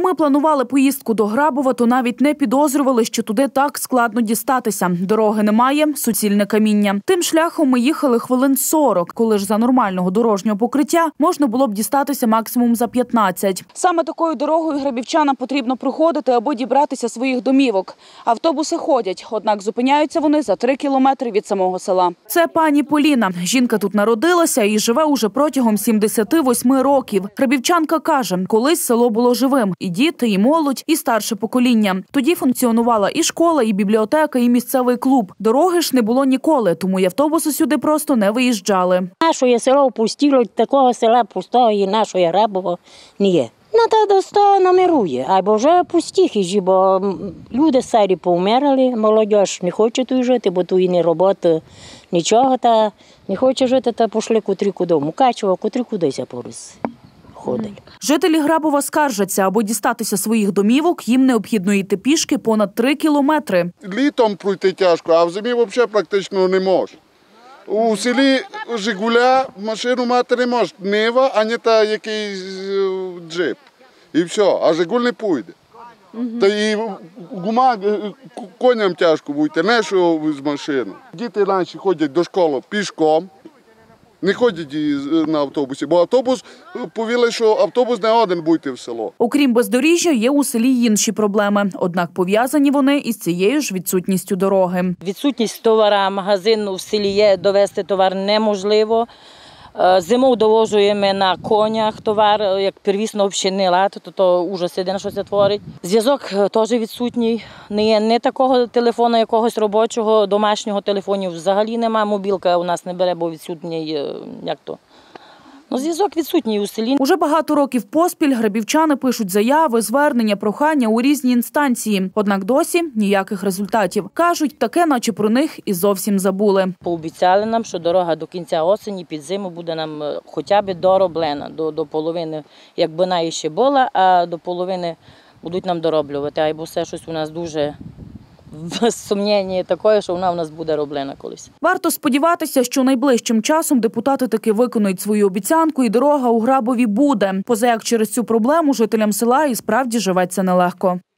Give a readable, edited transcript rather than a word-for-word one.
ми планували поїздку до Грабова, то навіть не підозрювали, що туди так складно дістатися. Дороги немає, суцільне каміння. Тим шляхом ми їхали хвилин 40, коли ж за нормального дорожнього покриття можна було б дістатися максимум за 15. Саме такою дорогою грабівчанам потрібно проходити, аби дібратися своїх домівок. Автобуси ходять, однак зупиняються вони за 3 кілометри від самого села. Це пані Поліна. Жінка тут народилася і живе уже протягом 78 років. Грабівчанка каже, колись село було живим. І діти, і молодь, і старше покоління. Тоді функціонувала і школа, і бібліотека, і місцевий клуб. Дороги ж не було ніколи, тому й автобуси сюди просто не виїжджали. Наше село опустіло, такого села пустого і нашого Грабова не є. Та достойно номерує, або вже пусті хижі, бо люди старі повмерли, молодь не хоче тут жити, бо тут і не робота, нічого, та не хоче жити, та пішли котрі куди, Мукачево, котрі кудись порис ходить. Жителі Грабова скаржаться, аби дістатися своїх домівок, їм необхідно йти пішки понад 3 кілометри. Літом пройти тяжко, а в зимі взагалі практично не може. У селі «Жигуля» машину мати не може, Нива, ані та якийсь джип. І все, а «Жигуль» не пойде. Та і коням тяжко бути, не що з машини. Діти раніше ходять до школи пішком, не ходять на автобусі, бо автобус, повіли, що автобус не один буде в село. Окрім бездоріжжя, є у селі й інші проблеми. Однак пов'язані вони із цією ж відсутністю дороги. Відсутність товара, магазину в селі є, довезти товар неможливо. Зимою довозуємо на конях товар, як первісно общини лад, то ужас єдине, що це творить. Зв'язок теж відсутній. Не такого телефону, якогось робочого, домашнього телефону взагалі немає. Мобілка у нас не бере, бо відсутній, зв'язок відсутній у селі. Уже багато років поспіль грабівчани пишуть заяви, звернення, прохання у різні інстанції. Однак досі ніяких результатів. Кажуть, таке, наче про них і зовсім забули. Пообіцяли нам, що дорога до кінця осені під зиму буде нам хоча б дороблена. До половини, якби вона ще була, а до половини будуть нам дороблювати. Або все щось у нас дуже сумнівне таке, що вона в нас буде роблена колись. Варто сподіватися, що найближчим часом депутати таки виконують свою обіцянку і дорога у Грабові буде. Позаяк через цю проблему жителям села і справді живеться нелегко.